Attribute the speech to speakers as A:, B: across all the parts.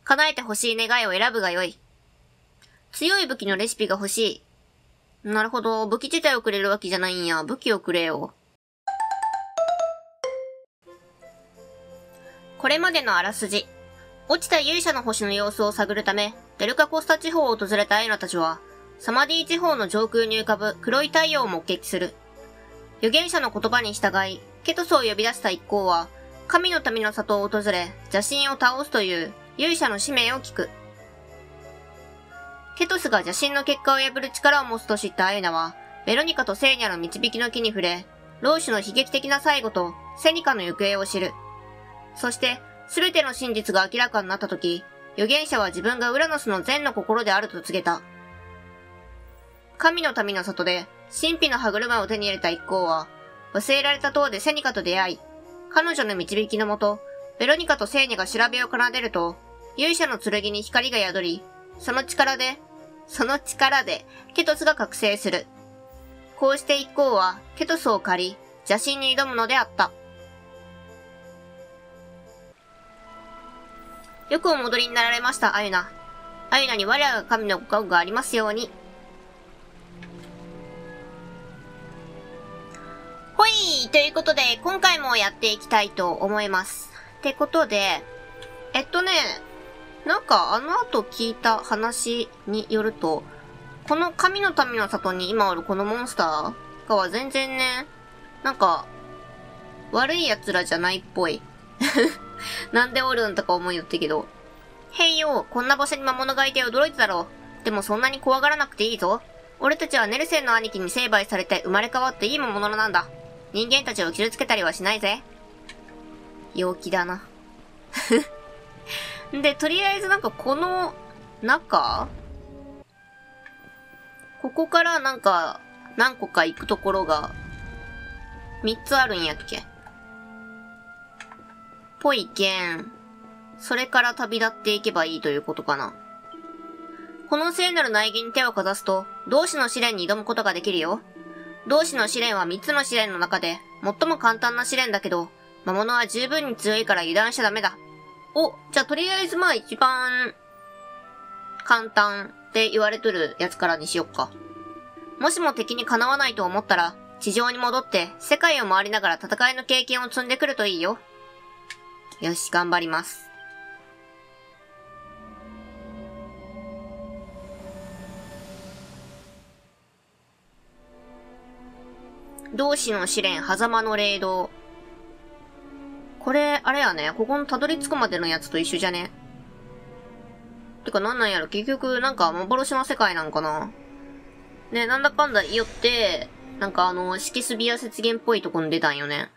A: 叶えてほしい願いを選ぶがよい。強い武器のレシピが欲しい。なるほど、武器自体をくれるわけじゃないんや。武器をくれよ。これまでのあらすじ。落ちた勇者の星の様子を探るため、デルカコスタ地方を訪れたアイナたちは、サマディ地方の上空に浮かぶ黒い太陽を目撃する。預言者の言葉に従い、ケトスを呼び出した一行は、神の民の里を訪れ、邪神を倒すという勇者の使命を聞く。ケトスが邪神の結果を破る力を持つと知ったアイナは、ベロニカとセーニャの導きの木に触れ、老主の悲劇的な最後とセニカの行方を知る。そして、すべての真実が明らかになったとき、預言者は自分がウラノスの善の心であると告げた。神の民の里で、神秘の歯車を手に入れた一行は、忘れられた塔でセニカと出会い、彼女の導きのもと、ベロニカとセーニャが調べを奏でると、勇者の剣に光が宿り、その力で、ケトスが覚醒する。こうして一行は、ケトスを借り、邪神に挑むのであった。よくお戻りになられました、アユナ。アユナに我らが神のご加護がありますように。ほい！ということで、今回もやっていきたいと思います。ってことで、なんかあの後聞いた話によると、この神の民の里に今おるこのモンスターかは全然ね、なんか、悪い奴らじゃないっぽい。なんでおるんとか思いよってけど。へいよ、こんな場所に魔物がいて驚いただろう。でもそんなに怖がらなくていいぞ。俺たちはネルセンの兄貴に成敗されて生まれ変わっていい魔物なんだ。人間たちを傷つけたりはしないぜ。陽気だな。で、とりあえずなんかこの中ここからなんか何個か行くところが3つあるんやっけぽいけん。それから旅立っていけばいいということかな。この聖なる苗木に手をかざすと、同志の試練に挑むことができるよ。同志の試練は3つの試練の中で、最も簡単な試練だけど、魔物は十分に強いから油断しちゃダメだ。お、じゃあとりあえずまあ一番、簡単って言われとるやつからにしよっか。もしも敵にかなわないと思ったら、地上に戻って世界を回りながら戦いの経験を積んでくるといいよ。よし、頑張ります。同志の試練、狭間の霊道。これ、あれやね。ここのたどり着くまでのやつと一緒じゃね。てかなんなんやろ。結局、なんか幻の世界なんかな。ね、なんだかんだ言いよって、なんかシキスビア雪原っぽいとこに出たんよね。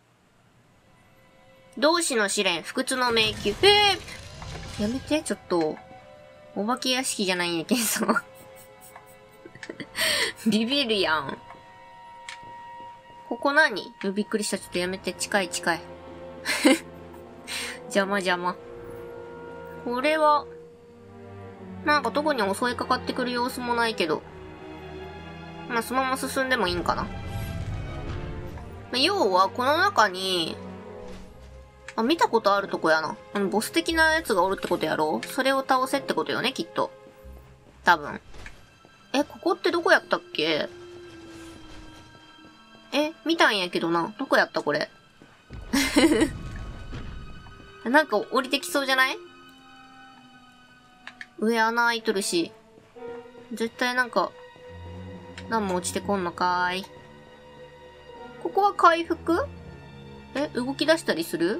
A: 同志の試練、不屈の迷宮。やめて、ちょっと。お化け屋敷じゃないんやけどさ。ビビるやん。ここ何？びっくりした。ちょっとやめて。近い。邪魔。これは、なんか特に襲いかかってくる様子もないけど。まあ、そのまま進んでもいいんかな。要は、この中に、見たことあるとこやな。ボス的なやつがおるってことやろ？それを倒せってことよね、きっと。多分。ここってどこやったっけ？見たんやけどな。どこやったこれ。なんか降りてきそうじゃない？上穴開いとるし。絶対なんか、何も落ちてこんのかーい。ここは回復？動き出したりする？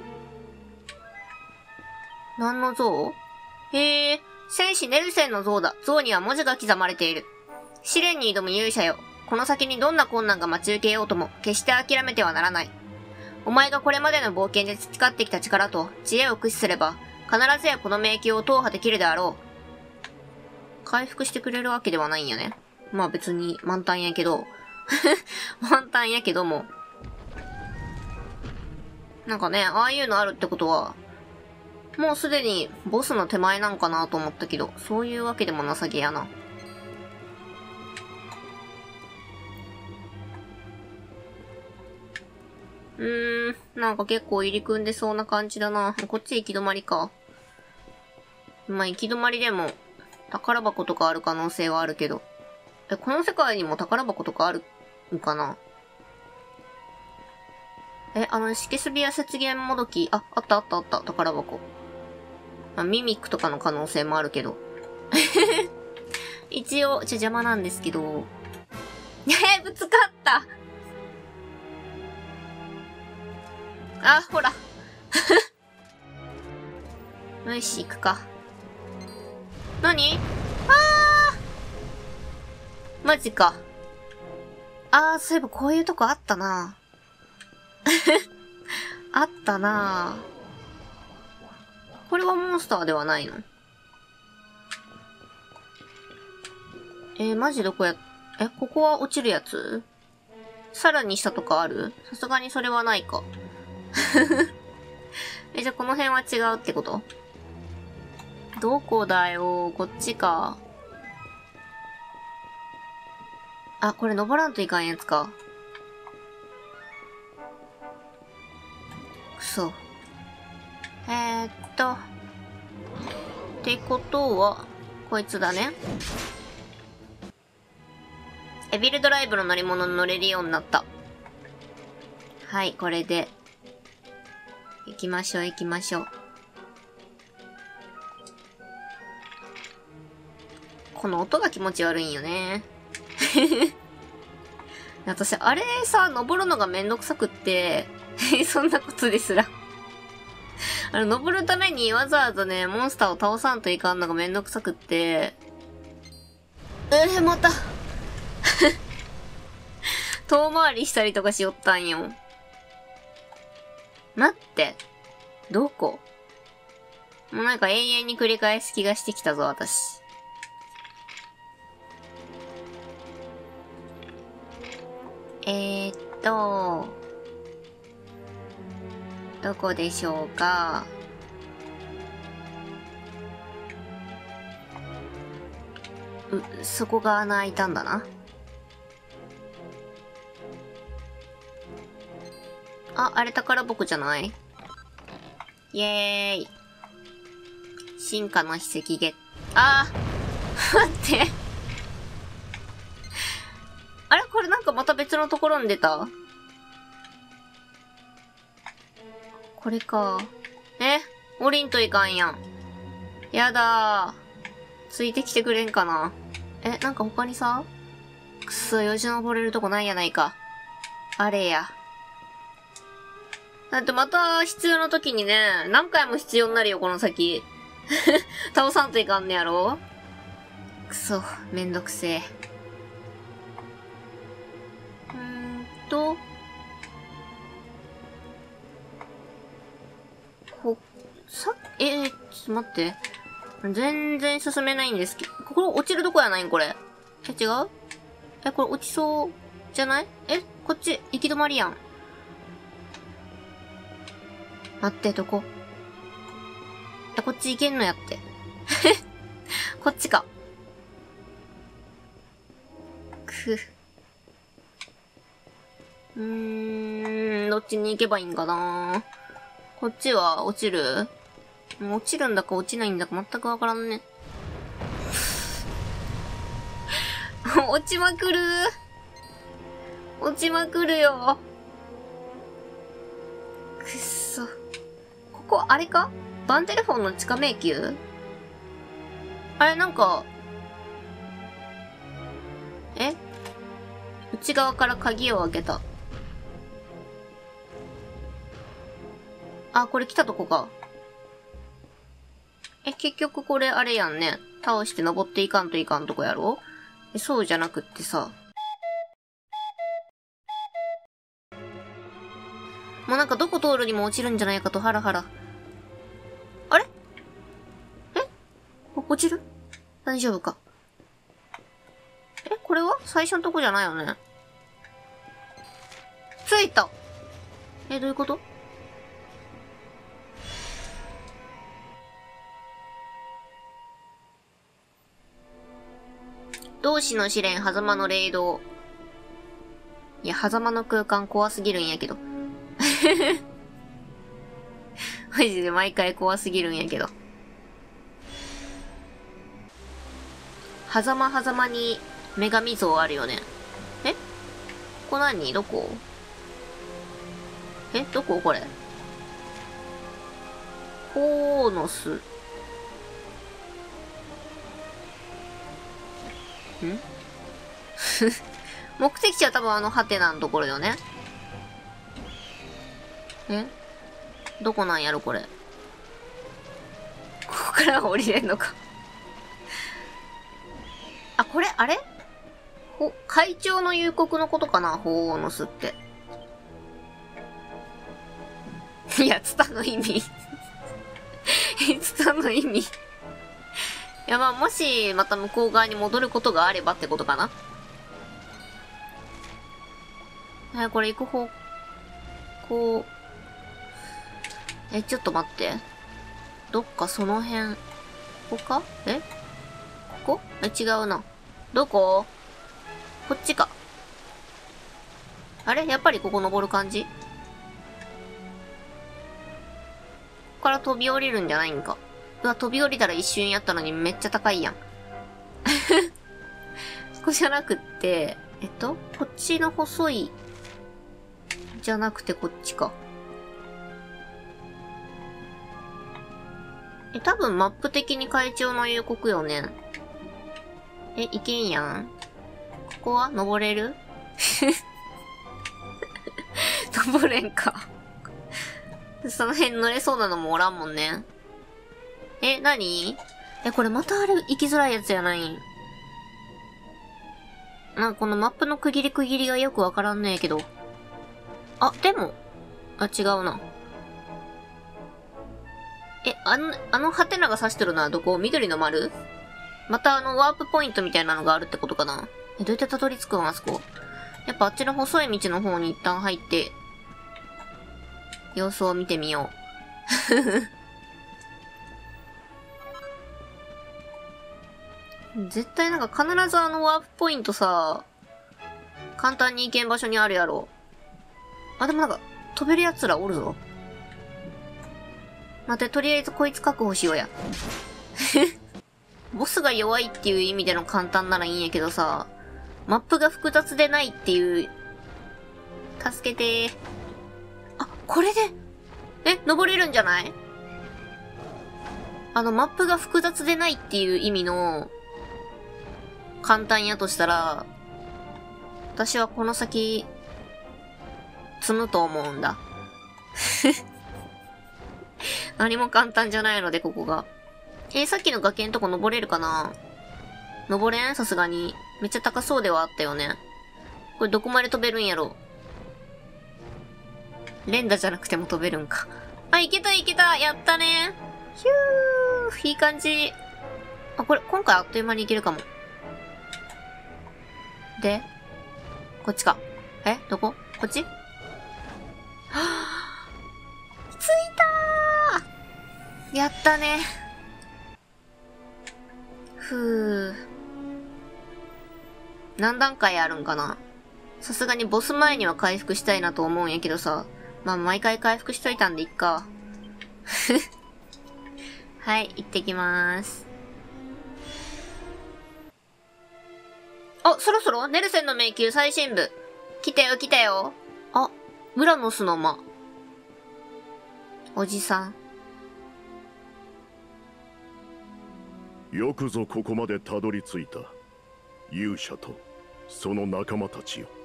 A: 何の像？戦士ネルセンの像だ。像には文字が刻まれている。試練に挑む勇者よ。この先にどんな困難が待ち受けようとも、決して諦めてはならない。お前がこれまでの冒険で培ってきた力と知恵を駆使すれば、必ずやこの迷宮を踏破できるであろう。回復してくれるわけではないんやね。まあ別に満タンやけど。満タンやけども。なんかね、ああいうのあるってことは、もうすでにボスの手前なんかなと思ったけど、そういうわけでもなさげやな。なんか結構入り組んでそうな感じだな。こっち行き止まりか。 まあ、行き止まりでも、宝箱とかある可能性はあるけど。この世界にも宝箱とかあるのかな？シケスビア雪原もどき、あった、宝箱。まあ、ミミックとかの可能性もあるけど。一応、邪魔なんですけど。ぶつかったあ、ほら。よし、行くか。何？マジか。そういえばこういうとこあったな。あったな。これはモンスターではないの？マジどこや、ここは落ちるやつ？さらに下とかある？さすがにそれはないか。じゃあこの辺は違うってこと？どこだよ、こっちか。これ登らんといかんやつか。くそ。ってことは、こいつだね。ビルドライブの乗り物に乗れるようになった。はい、これで。行きましょう。この音が気持ち悪いんよね。私、あれさ、登るのがめんどくさくって、そんなことですら。登るためにわざわざね、モンスターを倒さんといかんのがめんどくさくって、また。遠回りしたりとかしよったんよ。待って。どこ？もうなんか永遠に繰り返す気がしてきたぞ、私。どこでしょうか。そこが穴開いたんだな。あれ宝箱じゃない？イエーイ。進化の秘跡ゲット。待って。これなんかまた別のところに出た？これか。降りんといかんやん。やだー。ついてきてくれんかな。なんか他にさ、くっそ、よじ登れるとこないやないか。あれや。だってまた必要な時にね、何回も必要になるよ、この先。倒さんといかんねやろ？くそ、めんどくせえ。ちょっと待って。全然進めないんですけど。ここ落ちるとこやないんこれ。違う？これ落ちそうじゃない？こっち、行き止まりやん。待って、どこ？こっち行けんのやって。こっちか。どっちに行けばいいんかな？こっちは落ちる？落ちるんだか落ちないんだか全くわからんね。落ちまくる。落ちまくるよ。くっそ。ここ、あれか？バンテレフォンの地下迷宮？なんか、内側から鍵を開けた。これ来たとこか。結局これあれやんね。倒して登っていかんといかんとこやろ？そうじゃなくってさ。もうなんかどこ通るにも落ちるんじゃないかとハラハラ。あれ？落ちる？大丈夫か？これは最初のとこじゃないよね。着いた。どういうこと？同志の試練、狭間の霊道。いや、狭間の空間怖すぎるんやけど。マジで毎回怖すぎるんやけど。 狭間に女神像あるよね。え、ここ何？どこ？どここれ。ホーノス。ん目的地は多分ハテナのところよね。どこなんやろこれ。ここから降りれんのか。あ、これあれ？会長の夕刻のことかな、ホーノスって。いや、ツタの意味。ツタの意味。いや、まあ、もし、また向こう側に戻ることがあればってことかな。これ行く方向。ちょっと待って。どっかその辺。ここか？ここ？違うな。どこ？こっちか。あれ？やっぱりここ登る感じ？ここから飛び降りるんじゃないんか。うわ、飛び降りたら一瞬やったのにめっちゃ高いやん。ここじゃなくって、こっちの細い、じゃなくてこっちか。多分マップ的に会長の夕刻よね。いけんやん。ここは登れる？登れんか。その辺乗れそうなのもおらんもんね。何？これまたあれ行きづらいやつやないん。なんかこのマップの区切りがよくわからんねえけど。あ、でも。あ、違うな。ハテナが指してるのはどこ？緑の丸？またワープポイントみたいなのがあるってことかな？どうやってたどり着くん？あそこ。やっぱあっちの細い道の方に一旦入って、様子を見てみよう。絶対なんか必ずワープポイントさ、簡単に行けん場所にあるやろ。あ、でもなんか、飛べる奴らおるぞ。待って、とりあえずこいつ確保しようや。ボスが弱いっていう意味での簡単ならいいんやけどさ、マップが複雑でないっていう、助けてー。あ、これで、登れるんじゃない？マップが複雑でないっていう意味の、簡単やとしたら、私はこの先、積むと思うんだ。何も簡単じゃないので、ここが。さっきの崖のとこ登れるかな？登れん？さすがに。めっちゃ高そうではあったよね。これどこまで飛べるんやろ？連打じゃなくても飛べるんか。あ、いけたやったね。ヒュー、いい感じ。あ、これ、今回あっという間にいけるかも。で、こっちか。どこ？こっち？はぁ、着いたー！やったね。ふぅ。何段階あるんかな？さすがにボス前には回復したいなと思うんやけどさ。まあ、毎回回復しといたんでいっか。はい、行ってきまーす。あ、そろそろネルセンの迷宮最深部。来たよ。あ、ウラノスの間。おじさ
B: ん。よくぞここまでたどり着いた。勇者とその仲間たちよ。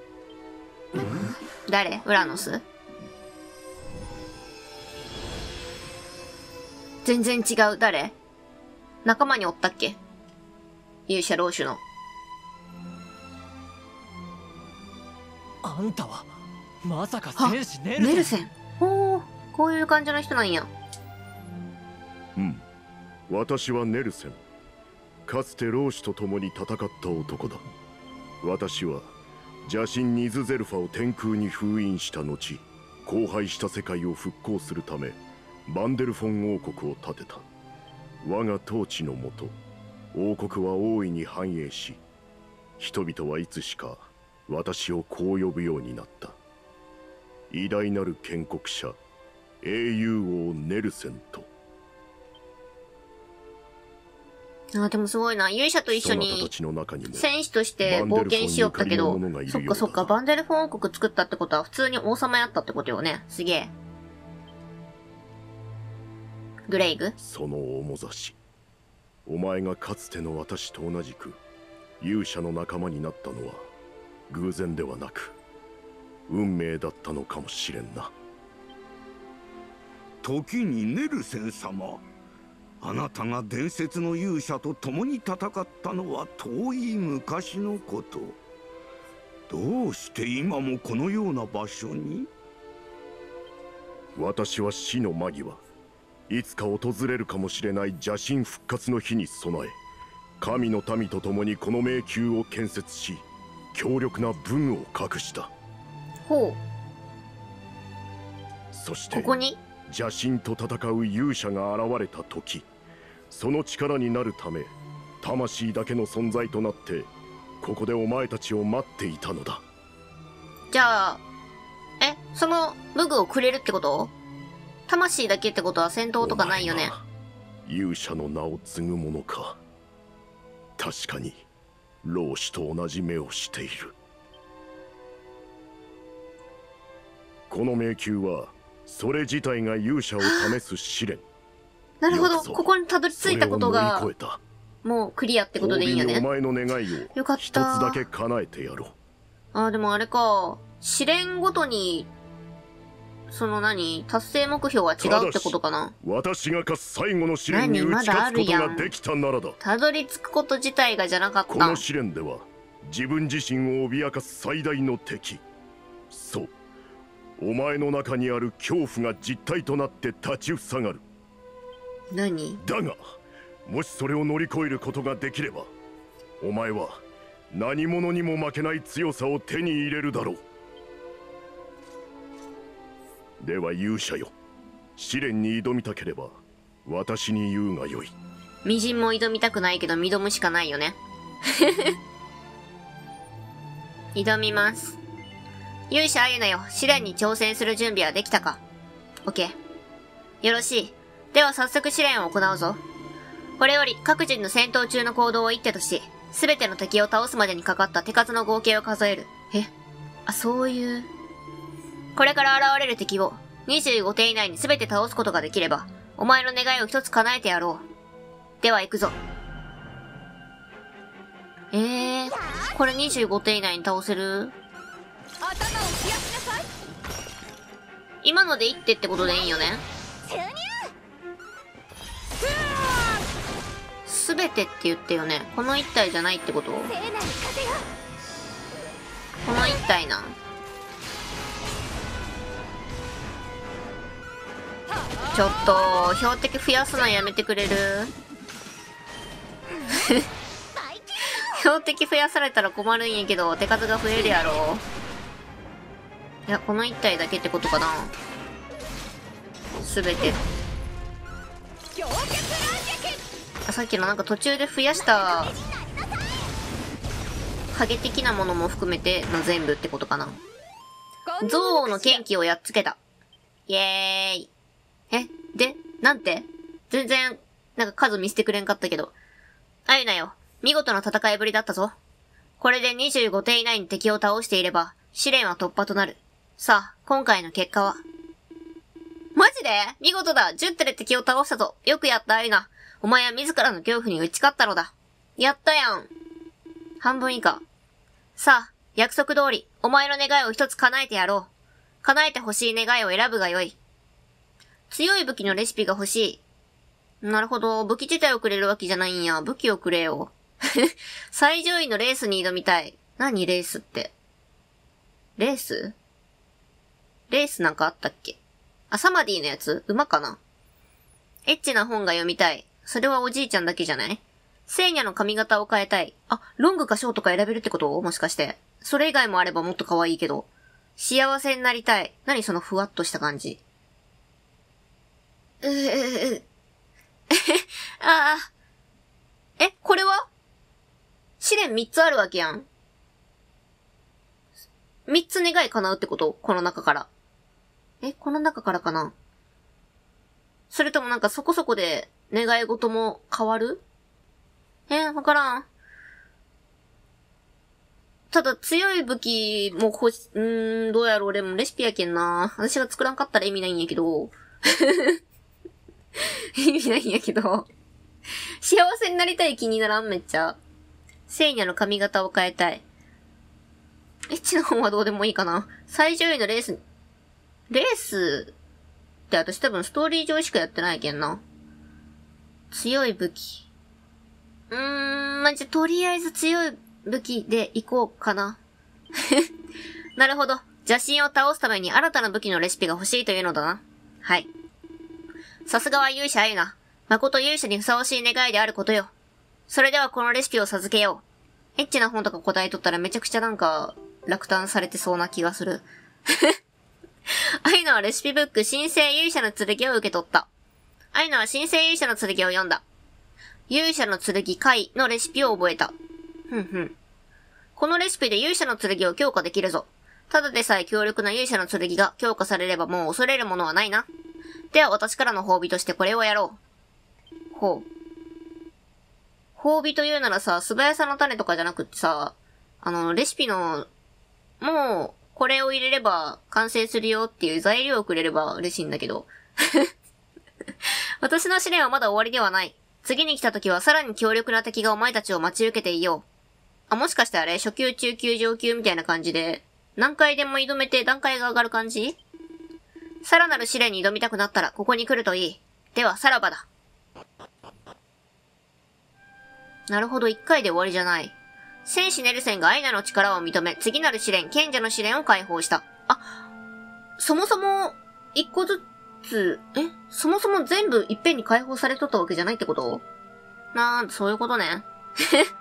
A: 誰？ウラノス？全然違う。誰？仲間におったっけ？勇者老主の。
C: あんたはまさか戦士ネルセン？
A: ほう、こういう感じの人なんや。
B: うん、私はネルセン。かつて老主と共に戦った男だ。私は邪神ニズゼルファを天空に封印した後、荒廃した世界を復興するためバンデルフォン王国を建てた。我が統治のもと、王国は大いに繁栄し、人々はいつしか私をこう呼ぶようになった。偉大なる建国者、英雄王ネルセンと。
A: あ、でもすごいな。勇者と一緒
B: そなた
A: に
B: たちの中にも
A: 戦士として冒険しよったけど
B: バンデルフォンゆかりの者がいるようだ
A: そっかそっか、バンデルフォン王国作ったってことは普通に王様やったってことよね。すげえ。グレイグ？
B: その面差し、お前がかつての私と同じく勇者の仲間になったのは偶然ではなく運命だったのかもしれんな。
D: 時にネルセン様、あなたが伝説の勇者と共に戦ったのは遠い昔のこと。どうして今もこのような場所に？
B: 私は死の間際、いつか訪れるかもしれない邪神復活の日に備え、神の民と共にこの迷宮を建設し、強力な武具を隠した。
A: ほう。
B: そして
A: ここに
B: 邪神と戦う勇者が現れた時、その力になるため魂だけの存在となってここでお前たちを待っていたのだ。
A: じゃあ、その武具をくれるってこと？魂だけってことは戦闘とかないよね。
B: お前が勇者の名を継ぐものか。確かに老子と同じ目をしている。この迷宮はそれ自体が勇者を試す試練。
A: なるほど。
B: よくぞ
A: ここにたどり着いたこと
B: それを
A: が
B: 乗り越えた。
A: もうクリアってことでいいんよね。
B: お前の願いを
A: よかった。
B: 一つだけ叶えてやろう。
A: あ、でもあれか。試練ごとに、達成目標は違うってことかな。
B: 私が課す最後の試練に打ち勝つことができたならだ。
A: たどり着くこと自体がじゃなかった。
B: この試練では自分自身を脅かす最大の敵、そう、お前の中にある恐怖が実体となって立ちふさがる。
A: 何？
B: だがもしそれを乗り越えることができれば、お前は何者にも負けない強さを手に入れるだろう。では勇者よ、試練に挑みたければ私に言うがよい。
A: みじんも挑みたくないけど挑むしかないよね。挑みます。勇者あゆなよ、試練に挑戦する準備はできたか？ OK。よろしい。では早速試練を行うぞ。これより各人の戦闘中の行動を一手とし、すべての敵を倒すまでにかかった手数の合計を数える。そういう。これから現れる敵を25手以内にすべて倒すことができれば、お前の願いを一つ叶えてやろう。では行くぞ。これ25手以内に倒せる？
E: 頭を冷やしなさい。
A: 今ので1手ってことでいいよね。
E: 注入。
A: すべてって言ってよね。この1体じゃないってこと？こ
E: 聖なる風よ。
A: の1体な。ちょっと標的増やすのやめてくれる？標的増やされたら困るんやけど、手数が増えるやろ。いや、この1体だけってことかな。すべて。
E: 氷結乱撃。
A: さっきの途中で増やした影的なものも含めての全部ってことかな。憎悪の剣気をやっつけた。イエーイ。で、なんて全然、数見せてくれんかったけど。あゆなよ、見事な戦いぶりだったぞ。これで25手以内に敵を倒していれば、試練は突破となる。さあ、今回の結果は。マジで？見事だ！ 10 手で敵を倒したぞ。よくやった、あゆな。お前は自らの恐怖に打ち勝ったのだ。やったやん。半分以下。さあ、約束通り、お前の願いを一つ叶えてやろう。叶えてほしい願いを選ぶがよい。強い武器のレシピが欲しい。なるほど、武器自体をくれるわけじゃないんや。武器をくれよ。最上位のレースに挑みたい。何レースって。レース？レースなんかあったっけ？サマディのやつ？馬かな？エッチな本が読みたい。それはおじいちゃんだけじゃない？聖女の髪型を変えたい。ロングかショートか選べるってこと？もしかして。それ以外もあればもっと可愛いけど。幸せになりたい。何そのふわっとした感じ。これは？試練3つあるわけやん。3つ願い叶うってこと？この中から。この中からかな？それともそこそこで願い事も変わる？ わからん。ただ強い武器も欲し、どうやろう。でもレシピやけんな。私が作らんかったら意味ないんやけど。意味ないんやけど。幸せになりたい気にならんめっちゃ。聖ニャの髪型を変えたい。エッチの方はどうでもいいかな。最上位のレースって私多分ストーリー上しかやってないけんな。強い武器。じゃとりあえず強い武器で行こうかな。なるほど。邪神を倒すために新たな武器のレシピが欲しいというのだな。はい。さすがは勇者あゆな。誠勇者にふさわしい願いであることよ。それではこのレシピを授けよう。エッチな本とか答えとったらめちゃくちゃなんか落胆されてそうな気がする。あゆなはレシピブック神聖勇者の剣を受け取った。あゆなは神聖勇者の剣を読んだ。勇者の剣回のレシピを覚えた。このレシピで勇者の剣を強化できるぞ。ただでさえ強力な勇者の剣が強化されればもう恐れるものはないな。では私からの褒美としてこれをやろう。ほう。褒美というならさ、素早さの種とかじゃなくってさ、レシピの、もう、これを入れれば完成するよっていう材料をくれれば嬉しいんだけど。私の試練はまだ終わりではない。次に来た時はさらに強力な敵がお前たちを待ち受けていよう。もしかしてあれ初級、中級、上級みたいな感じで、何回でも挑めて段階が上がる感じ？さらなる試練に挑みたくなったらここに来るといい。では、さらばだ。なるほど、1回で終わりじゃない。戦士ネルセンがアイナの力を認め、次なる試練、賢者の試練を解放した。そもそも、1個ずつ、そもそも全部いっぺんに解放されとったわけじゃないってこと？そういうことね。